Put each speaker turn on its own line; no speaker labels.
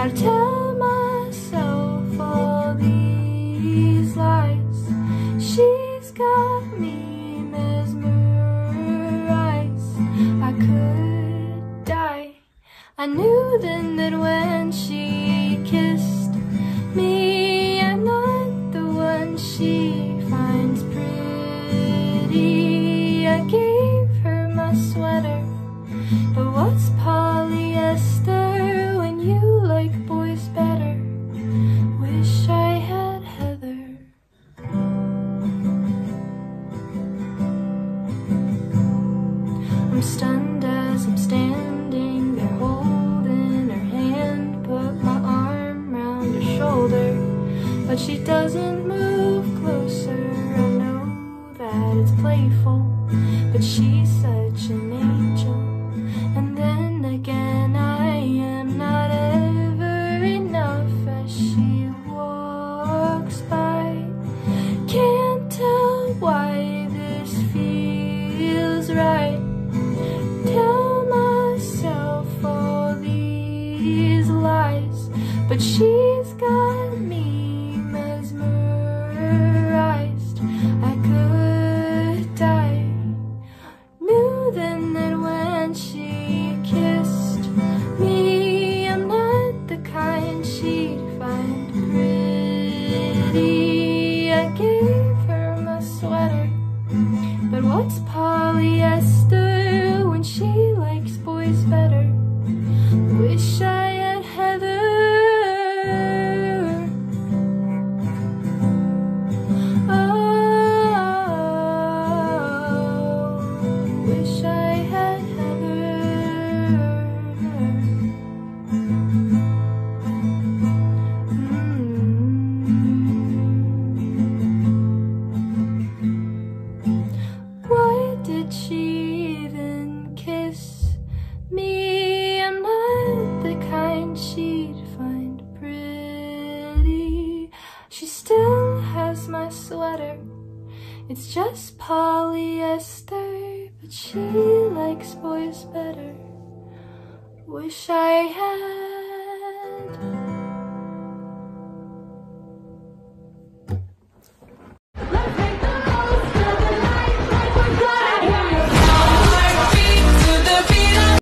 I tell myself all these lies. She's got me mesmerized. I could die. I knew then that when she kissed me, I'm not the one she finds pretty. I gave her my sweater, but what's polyester when you like boys better? Wish I had Heather. I'm stunned as I'm standing there holding her hand, put my arm round her shoulder, but she doesn't move closer. I know that it's playful, but she's such an angel. And then again, I am not ever enough as she walks by. Can't tell why this feels right. Tell myself all these lies, but she's got me mesmerized. I could die. Knew then that when she kissed me, I'm not the kind she'd find pretty. I gave her my sweater, but what's polyester when she likes boys better? Wish I had Heather. Oh, wish I had Heather. Why did she even kiss me? I'm not the kind she'd find pretty. She still has my sweater, it's just polyester, but she likes boys better. Wish I had